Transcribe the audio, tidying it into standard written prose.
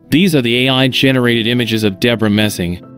These are the AI-generated images of Debra Messing,